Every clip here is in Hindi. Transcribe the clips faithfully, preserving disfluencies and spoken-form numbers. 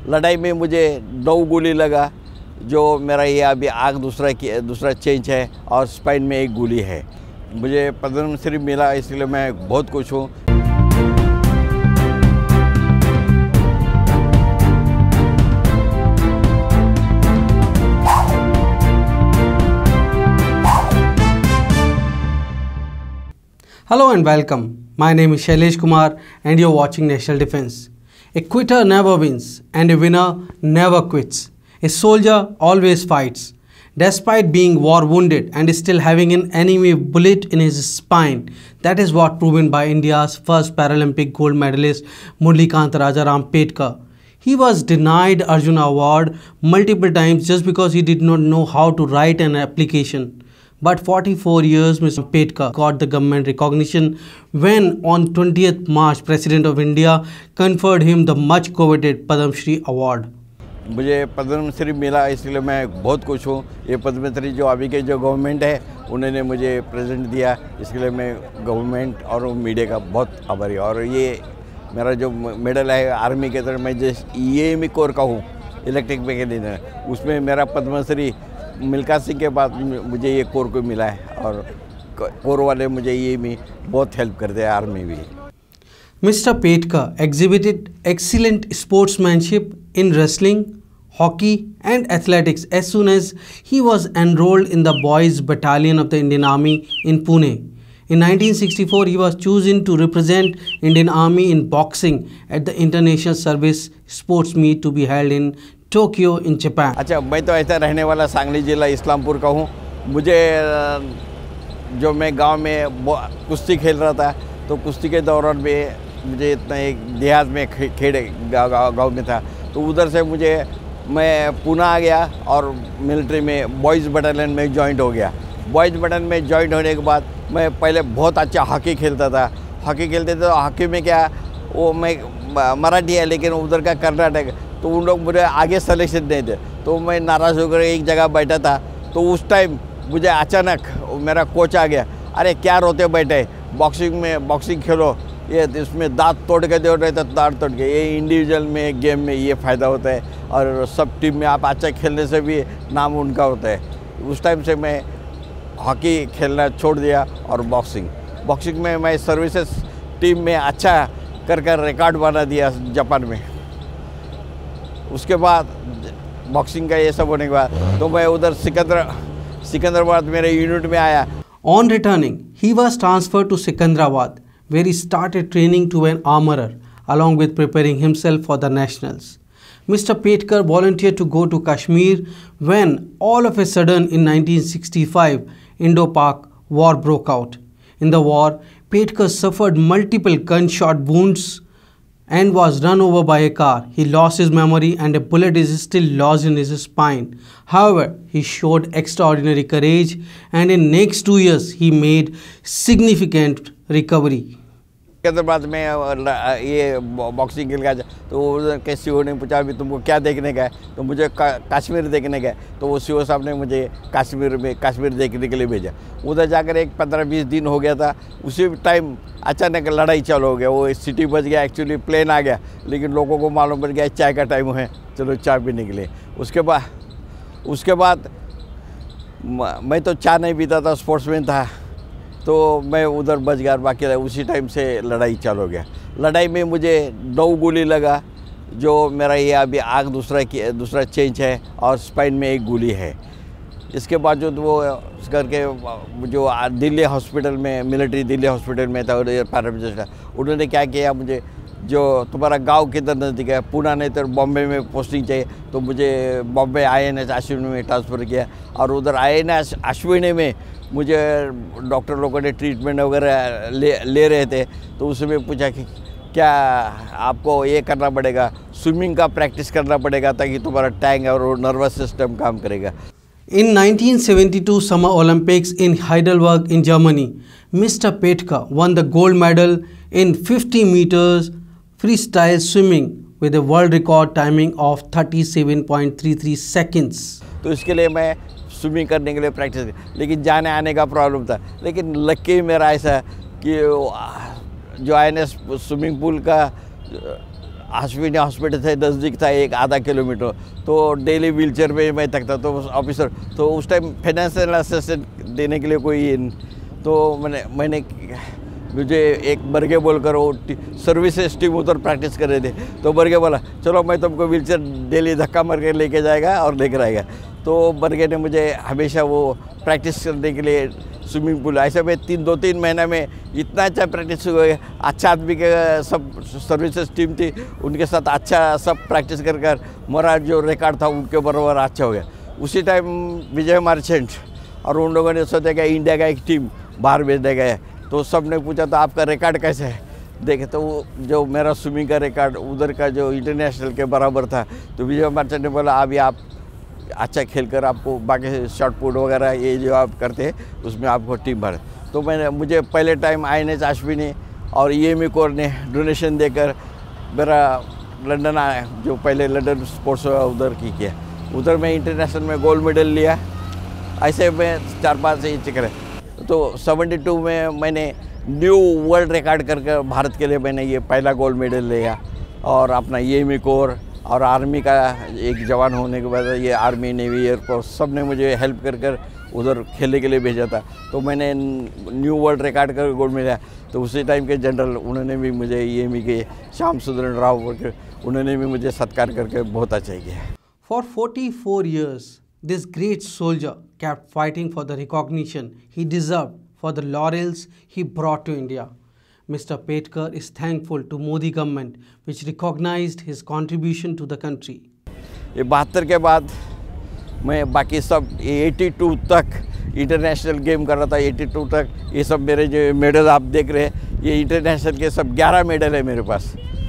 लड़ाई में मुझे नौ गोली लगा, जो मेरा ये अभी आँख दूसरा दूसरा चेंज है और स्पाइन में एक गोली है। मुझे पद्म श्री मिला, इसलिए मैं बहुत खुश हूँ। Hello and welcome. My name is Shailesh Kumar and you're watching National Defense. A quitter never wins and a winner never quits. A soldier always fights. Despite being war wounded and still having an enemy bullet in his spine, that is what proven by India's first Paralympic gold medalist Murlikant Rajaram Petkar. He was denied Arjuna Award multiple times just because he did not know how to write an application. But forty-four years Mister Petkar got the government recognition when on twentieth March President of India conferred him the much coveted Padam Shri award. मुझे पद्म श्री मिला, इसलिए मैं बहुत खुश हूँ। ये पद्म श्री जो अभी के जो गवर्नमेंट है उन्होंने मुझे प्रेजेंट दिया, इसके लिए मैं गवर्नमेंट और मीडिया का बहुत आभारी। और ये मेरा जो मेडल है आर्मी के तरफ, मैं जिस ये मी कोर का हूँ इलेक्ट्रिक मैकेनिक, उसमें मेरा पद्म श्री मिल्खा सिंह के बाद मुझे ये कोर को मिला है। और कोर वाले मुझे ये भी बहुत हेल्प करते हैं, आर्मी भी। Mister Petkar exhibited excellent sportsmanship in wrestling, hockey and athletics as soon as he was enrolled in the Boys Battalion of the Indian Army in Pune. In nineteen sixty-four, he was chosen to represent Indian Army in boxing at the International Service Sports Meet to be held in Tokyo in Japan. अच्छा, मैं तो ऐसा रहने वाला सांगली जिला इस्लामपुर का हूँ। मुझे जो मैं गांव में कुश्ती खेल रहा था, तो कुश्ती के दौरान में मुझे इतना एक देहात में खेड़े गांव में था, तो उधर से मुझे मैं पुणे आ गया और मिलिट्री में बॉयज़ बटालियन में जॉइंट हो गया। बॉयज़ बटालियन में जॉइंट होने के बाद मैं पहले बहुत अच्छा हॉकी खेलता था। हॉकी खेलते थे तो हॉकी में क्या, वो मैं मराठी है लेकिन उधर का कर्नाटक, तो उन लोग मुझे आगे सिलेक्शन नहीं थे, तो मैं नाराज़ होकर एक जगह बैठा था। तो उस टाइम मुझे अचानक मेरा कोच आ गया, अरे क्या रोते बैठे, बॉक्सिंग में बॉक्सिंग खेलो, ये इसमें दांत तोड़ के दे रहे तो दांत तोड़ के, ये इंडिविजुअल में गेम में ये फ़ायदा होता है और सब टीम में आप अच्छा खेलने से भी नाम उनका होता है। उस टाइम से मैं हॉकी खेलना छोड़ दिया और बॉक्सिंग बॉक्सिंग में मैं सर्विसेज टीम में अच्छा कर कर रिकॉर्ड बना दिया जापान में। उसके बाद बॉक्सिंग का ये सब होने के बाद तो मैं उधर सिकंदर सिकंदराबाद मेरे यूनिट में आया। On returning, he was transferred to Secunderabad, where he started training to be an armorer, along with preparing himself for the nationals. Mister Petkar volunteered to go to Kashmir when all of a sudden in nineteen sixty-five, indo-pak war broke out. In the war, Petkar suffered multiple gunshot wounds and was run over by a car. He lost his memory and a bullet is still lodged in his spine. However, he showed extraordinary courage and in next two years he made significant recovery. बाद में ये बॉक्सिंग खेल गया, तो उधर के सी ओ ने पूछा अभी तुमको क्या देखने का है, तो मुझे का, कश्मीर देखने का है। तो वो सी ओ साहब ने मुझे कश्मीर में कश्मीर देखने के लिए भेजा। उधर जाकर एक पंद्रह बीस दिन हो गया था। उसी टाइम अचानक लड़ाई चालू हो गया, वो सिटी बच गया, एक्चुअली प्लेन आ गया, लेकिन लोगों को मालूम पड़ गया चाय का टाइम है, चलो चाय पीने के लिए। उसके बाद उसके बाद मैं तो चाय नहीं पीता था, स्पोर्ट्समैन था, तो मैं उधर बच गया। बाकी उसी टाइम से लड़ाई चालू हो गया। लड़ाई में मुझे नौ गोली लगा, जो मेरा ये अभी आँख दूसरा दूसरा चेंज है और स्पाइन में एक गोली है। इसके बावजूद वो करके जो दिल्ली हॉस्पिटल में, मिलिट्री दिल्ली हॉस्पिटल में था पैरामेडिक्स, उन्होंने क्या किया, मुझे जो तुम्हारा गांव किधर नज़दीक है, पुणे नहीं तो बॉम्बे में पोस्टिंग चाहिए, तो मुझे Bombay I N S Ashwini में ट्रांसफ़र किया। और उधर आई एन एस अश्विनी में मुझे डॉक्टर लोगों ने ट्रीटमेंट वगैरह ले ले रहे थे, तो उसमें पूछा कि क्या आपको ये करना पड़ेगा, स्विमिंग का प्रैक्टिस करना पड़ेगा ताकि तुम्हारा टैंक और नर्वस सिस्टम काम करेगा। In nineteen seventy-two Summer Olympics in Heidelberg in Germany, Mister Petkar won the gold medal in fifty meters freestyle swimming with a world record timing of thirty-seven point three three seconds. तो इसके लिए मैं स्विमिंग करने के लिए प्रैक्टिस, लेकिन जाने आने का प्रॉब्लम था। लेकिन लकी मेरा ऐसा कि जो I N S swimming pool का अश्विनी हॉस्पिटल से नज़दीक था, एक आधा किलोमीटर, तो डेली व्हीलचेयर में मैं थकता। तो ऑफिसर तो उस टाइम फाइनेंशियल असिस्टेंट देने के लिए कोई, तो मैंने मैंने मुझे एक बर्गे बोलकर वो सर्विसेज टीम उधर प्रैक्टिस कर रहे थे, तो बर्गे बोला चलो मैं तुमको व्हीलचेयर डेली धक्का मार के लेके जाएगा और लेकर आएगा। तो बर्गे ने मुझे हमेशा वो प्रैक्टिस करने के लिए स्विमिंग पूल, ऐसे में तीन दो तीन महीना में इतना अच्छा प्रैक्टिस हुआ, अच्छा आदमी के सब सर्विसेज टीम थी, उनके साथ अच्छा सब प्रैक्टिस कर कर मेरा जो रिकॉर्ड था उनके बराबर अच्छा हो गया। उसी टाइम विजय मर्चेंट और उन लोगों ने सोचा कि इंडिया का एक टीम बाहर भेजने गए, तो सब ने पूछा तो आपका रिकॉर्ड कैसे है, देखे तो जो मेरा स्विमिंग का रिकॉर्ड उधर का जो इंटरनेशनल के बराबर था। तो विजय मर्चेंट ने बोला अभी आप अच्छा खेलकर आपको बाकी शॉट पुट वगैरह ये जो आप करते हैं उसमें आपको टीम भर। तो मैंने मुझे पहले time I N H Ashwini और ई एम ई कोर ने डोनेशन देकर मेरा लंदन आया, जो पहले लंदन स्पोर्ट्स उधर की किया, उधर मैं इंटरनेशनल में गोल्ड मेडल लिया। ऐसे में चार पाँच ही चक्कर है। तो बहत्तर में मैंने न्यू वर्ल्ड रिकॉर्ड करके भारत के लिए मैंने ये पहला गोल्ड मेडल लिया। और अपना ई एम ई कोर और आर्मी का एक जवान होने के बाद ये आर्मी नेवी एयरफोर्स सब ने मुझे हेल्प कर कर उधर खेलने के लिए भेजा था। तो मैंने न्यू वर्ल्ड रिकॉर्ड कर गोल्ड मिला। तो उसी टाइम के जनरल उन्होंने भी मुझे ई एम ई के श्याम सुंदर राव उन्होंने भी मुझे सत्कार करके बहुत अच्छा किया। For forty-four years, this great soldier kept fighting for the recognition he deserved for the laurels he brought to India. Mister Petkar is thankful to Modi government which recognized his contribution to the country. ये बहत्तर के बाद मैं बाकी सब बयासी तक इंटरनेशनल गेम कर रहा था। बयासी तक ये सब मेरे जो मेडल आप देख रहे हैं ये इंटरनेशनल के सब ग्यारह मेडल है मेरे पास।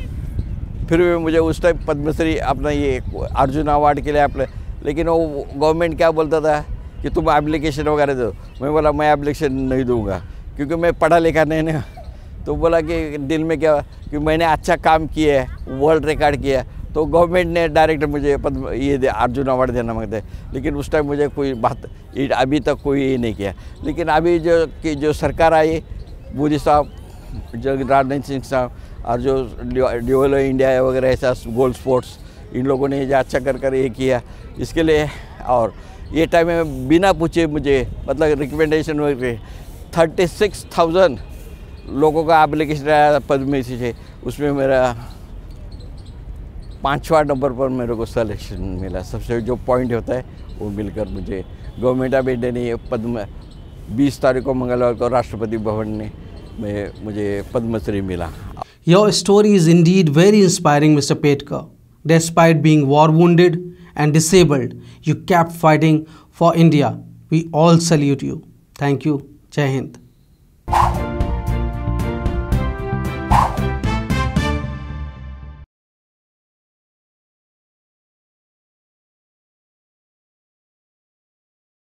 फिर भी मुझे उस टाइम पद्मश्री अपना ये अर्जुन अवार्ड के लिए अप्लाई, लेकिन वो गवर्नमेंट क्या बोलता था कि तुम एप्लीकेशन वगैरह दो। मैं बोला मैं एप्लीकेशन नहीं दूंगा क्योंकि मैं पढ़ा लिखा नहीं ना। तो बोला कि दिल में क्या कि मैंने अच्छा काम किया है, वर्ल्ड रिकॉर्ड किया है, तो गवर्नमेंट ने डायरेक्ट मुझे पद्म ये दे अर्जुन अवार्ड देना मांगते हैं। लेकिन उस टाइम मुझे कोई बात अभी तक कोई ये नहीं किया। लेकिन अभी जो कि जो सरकार आई, मोदी साहब, जो राजनाथ सिंह साहब और जो डेवलप इंडिया वगैरह ऐसा गोल्ड स्पोर्ट्स, इन लोगों ने जो अच्छा कर कर ये किया इसके लिए। और ये टाइम में बिना पूछे मुझे मतलब रिकमेंडेशन वगैरह थर्टी सिक्स थाउजेंड लोगों का एप्लीकेशन आया पद्मश्री से, उसमें मेरा पाँचवा नंबर पर मेरे को सिलेक्शन मिला। सबसे जो पॉइंट होता है वो मिलकर मुझे गवर्नमेंट ऑफ इंडिया ने पद्म बीस तारीख को मंगलवार को राष्ट्रपति भवन ने में मुझे पद्मश्री मिला। Your story is indeed very inspiring, Mister Petkar. Despite being war wounded and disabled, you kept fighting for India. We all salute you. Thank you. Jai Hind.